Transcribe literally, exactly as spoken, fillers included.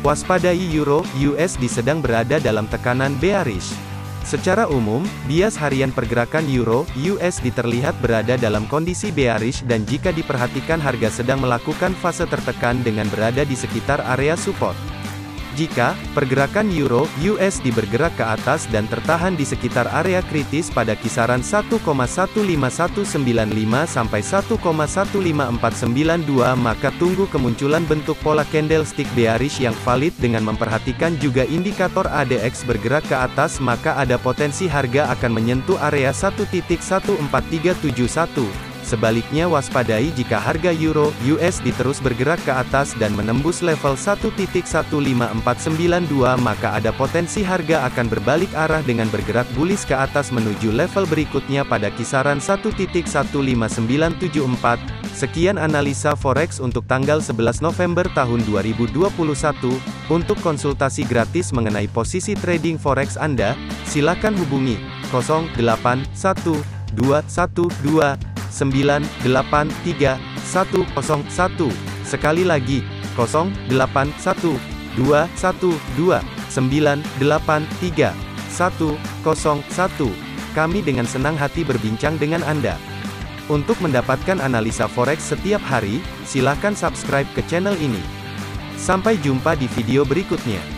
Waspadai Euro U S D sedang berada dalam tekanan bearish. Secara umum, bias harian pergerakan Euro U S D terlihat berada dalam kondisi bearish dan jika diperhatikan harga sedang melakukan fase tertekan dengan berada di sekitar area support. Jika pergerakan Euro U S D bergerak ke atas dan tertahan di sekitar area kritis pada kisaran satu koma satu lima satu sembilan lima sampai satu koma satu lima empat sembilan dua, maka tunggu kemunculan bentuk pola candlestick bearish yang valid dengan memperhatikan juga indikator A D X bergerak ke atas, maka ada potensi harga akan menyentuh area satu titik satu empat tiga tujuh satu. Sebaliknya waspadai jika harga Euro U S D terus bergerak ke atas dan menembus level satu titik satu lima empat sembilan dua, maka ada potensi harga akan berbalik arah dengan bergerak bullish ke atas menuju level berikutnya pada kisaran satu titik satu lima sembilan tujuh empat. Sekian analisa forex untuk tanggal sebelas November tahun dua ribu dua puluh satu. Untuk konsultasi gratis mengenai posisi trading forex Anda, silakan hubungi nol delapan satu dua satu dua sembilan delapan tiga satu nol satu. Sekali lagi, nol delapan satu dua satu dua sembilan delapan tiga satu nol satu. Kami dengan senang hati berbincang dengan Anda. Untuk mendapatkan analisa forex setiap hari, silakan subscribe ke channel ini. Sampai jumpa di video berikutnya.